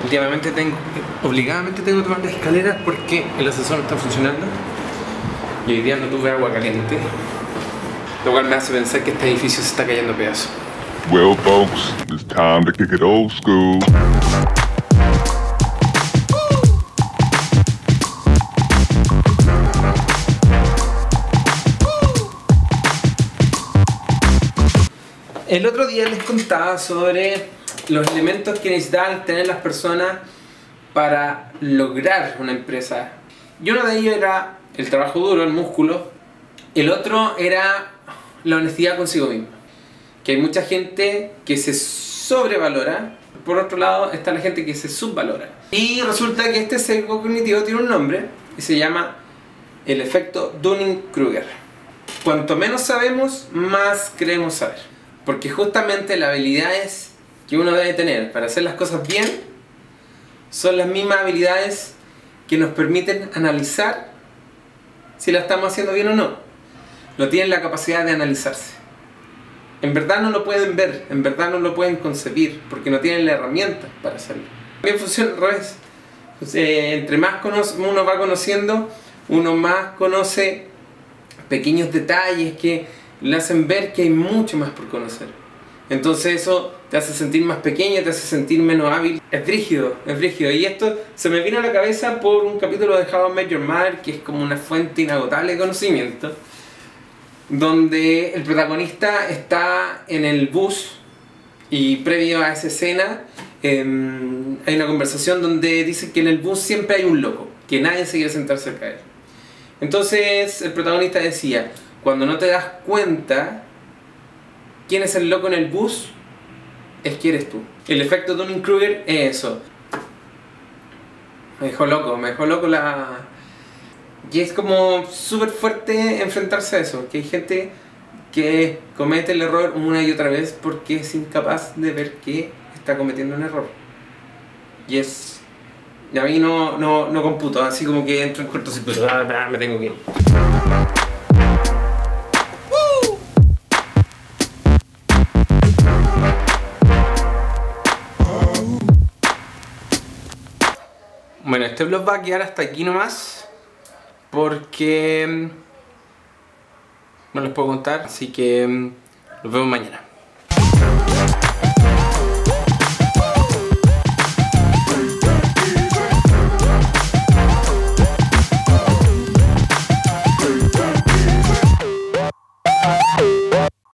Últimamente obligadamente tengo que tomar las escaleras porque el ascensor no está funcionando y hoy día no tuve agua caliente, lo cual me hace pensar que este edificio se está cayendo a pedazos. Well, folks, it's time to kick it old school. El otro día les contaba sobre los elementos que necesitan tener las personas para lograr una empresa. Y uno de ellos era el trabajo duro, el músculo. El otro era la honestidad consigo mismo. Que hay mucha gente que se sobrevalora. Por otro lado está la gente que se subvalora. Y resulta que este sesgo cognitivo tiene un nombre y se llama el efecto Dunning-Kruger. Cuanto menos sabemos, más creemos saber. Porque justamente las habilidades que uno debe tener para hacer las cosas bien son las mismas habilidades que nos permiten analizar si la estamos haciendo bien o no. No tienen la capacidad de analizarse. En verdad no lo pueden ver, en verdad no lo pueden concebir, porque no tienen la herramienta para hacerlo. También funciona al revés. Entre más uno va conociendo, uno más conoce pequeños detalles que le hacen ver que hay mucho más por conocer. Entonces eso te hace sentir más pequeño, te hace sentir menos hábil. Es brígido, es brígido. Y esto se me vino a la cabeza por un capítulo de How I Met Your Mother, que es como una fuente inagotable de conocimiento, donde el protagonista está en el bus y previo a esa escena hay una conversación donde dice que en el bus siempre hay un loco, que nadie se quiere sentar cerca de él. Entonces el protagonista decía: cuando no te das cuenta quién es el loco en el bus, es que eres tú. El efecto Dunning-Kruger es eso. Me dejó loco la... Y es como súper fuerte enfrentarse a eso, que hay gente que comete el error una y otra vez porque es incapaz de ver que está cometiendo un error. Y es... Y a mí no computo, así como que entro en cortocircuito, me tengo que ir. Bueno, este vlog va a quedar hasta aquí nomás porque no les puedo contar, así que nos vemos mañana.